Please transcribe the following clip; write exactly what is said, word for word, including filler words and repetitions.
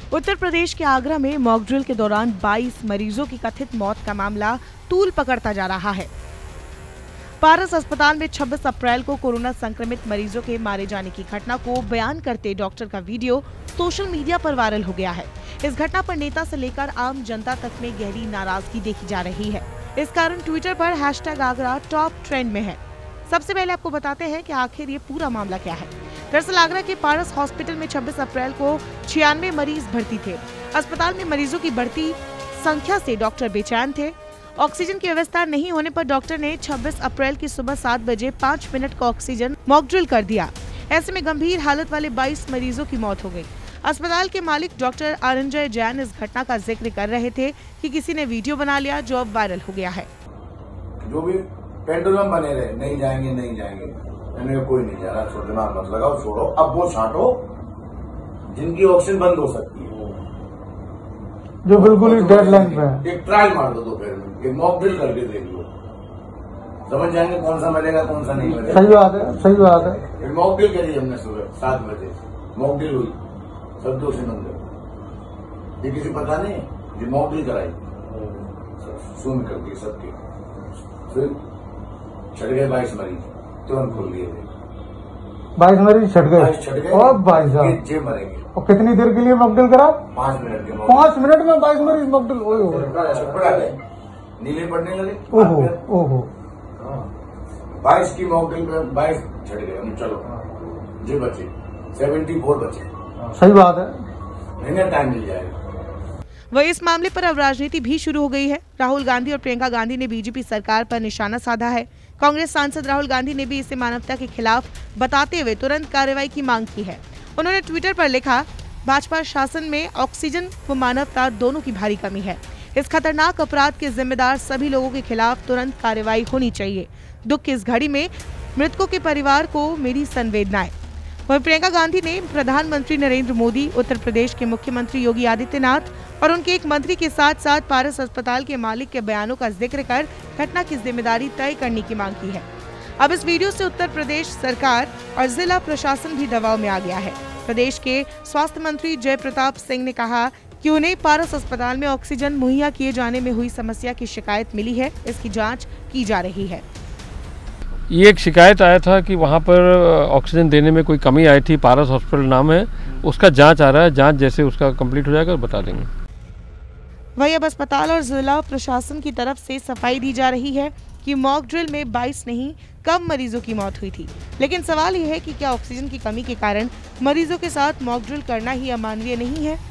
उत्तर प्रदेश के आगरा में mock drill के दौरान बाईस मरीजों की कथित मौत का मामला तूल पकड़ता जा रहा है। पारस अस्पताल में छब्बीस अप्रैल को कोरोना संक्रमित मरीजों के मारे जाने की घटना को बयान करते डॉक्टर का वीडियो सोशल मीडिया पर वायरल हो गया है। इस घटना पर नेता से लेकर आम जनता तक में गहरी नाराजगी देखी जा रही है। इस कारण ट्विटर पर हैशटैग आगरा टॉप ट्रेंड में है। सबसे पहले आपको बताते हैं कि आखिर ये पूरा मामला क्या है। दरअसल आगरा के पारस हॉस्पिटल में छब्बीस अप्रैल को छियानवे मरीज भर्ती थे। अस्पताल में मरीजों की बढ़ती संख्या से डॉक्टर बेचैन थे। ऑक्सीजन की व्यवस्था नहीं होने पर डॉक्टर ने छब्बीस अप्रैल की सुबह सात बजे पाँच मिनट का ऑक्सीजन मॉक ड्रिल कर दिया। ऐसे में गंभीर हालत वाले बाईस मरीजों की मौत हो गई। अस्पताल के मालिक डॉक्टर आरंजय जैन इस घटना का जिक्र कर रहे थे कि किसी ने वीडियो बना लिया जो अब वायरल हो गया है। जो भी पेंडुलम बने रहे, नहीं जाएंगे नहीं जाएंगे, मैंने कोई नहीं जा रहा, छोड़ना मत लगाओ, छोड़ो। अब वो छांटो जिनकी ऑक्सीजन बंद हो सकती है, जो बिल्कुल ही डेडलाइन पे है। एक ट्रायल मार दो दोपहर में, एक मॉक ड्रिल करके देख लो, समझ जाएंगे कौन सा मरेगा कौन सा नहीं मरेगा। सही बात है, सही बात है। एक मॉक ड्रिल करी हमने सुबह सात बजे, मॉक ड्रिल हुई, सब दोषी नंबर, ये किसी पता नहीं, ये मॉक ड्रिल कराई, सुन करके सबके, फिर छट गए बाईस मरीज, तुरंत खुल गए थे। बाईस मरीज छट गए, छट गए और बाईस जे मरेंगे। और कितनी देर के लिए मॉक ड्रिल करा? पाँच मिनट के। पाँच मिनट में बाईस मरीज मॉक ड्रिल ओए हो गए, नीले पड़ने लगे। ओहो ओहो, बाईस की मॉक ड्रिल में बाईस छट गए। चलो जे बचे सेवेंटी फोर बचे। सही बात है, महीने टाइम मिल जाएगा। वही इस मामले पर अब राजनीति भी शुरू हो गई है। राहुल गांधी और प्रियंका गांधी ने बीजेपी सरकार पर निशाना साधा है। कांग्रेस सांसद राहुल गांधी ने भी इसे मानवता के खिलाफ बताते हुए तुरंत कार्रवाई की मांग की है। उन्होंने ट्विटर पर लिखा, भाजपा शासन में ऑक्सीजन व मानवता दोनों की भारी कमी है। इस खतरनाक अपराध के जिम्मेदार सभी लोगों के खिलाफ तुरंत कार्रवाई होनी चाहिए। दुख की इस घड़ी में मृतकों के परिवार को मेरी संवेदनाएं। वहीं प्रियंका गांधी ने प्रधानमंत्री नरेंद्र मोदी, उत्तर प्रदेश के मुख्यमंत्री योगी आदित्यनाथ और उनके एक मंत्री के साथ साथ पारस अस्पताल के मालिक के बयानों का जिक्र कर घटना की जिम्मेदारी तय करने की मांग की है। अब इस वीडियो से उत्तर प्रदेश सरकार और जिला प्रशासन भी दबाव में आ गया है। प्रदेश के स्वास्थ्य मंत्री जय प्रताप सिंह ने कहा कि उन्हें पारस अस्पताल में ऑक्सीजन मुहैया किए जाने में हुई समस्या की शिकायत मिली है, इसकी जाँच की जा रही है। ये एक शिकायत आया था कि वहाँ पर ऑक्सीजन देने में कोई कमी आई थी, पारस हॉस्पिटल नाम है, उसका जांच आ रहा है। जांच जैसे उसका कंप्लीट हो जाएगा बता देंगे। वही अब अस्पताल और जिला प्रशासन की तरफ से सफाई दी जा रही है कि मॉक ड्रिल में बाईस नहीं कम मरीजों की मौत हुई थी। लेकिन सवाल यह है कि क्या ऑक्सीजन की कमी के कारण मरीजों के साथ मॉक ड्रिल करना ही अमानवीय नहीं है?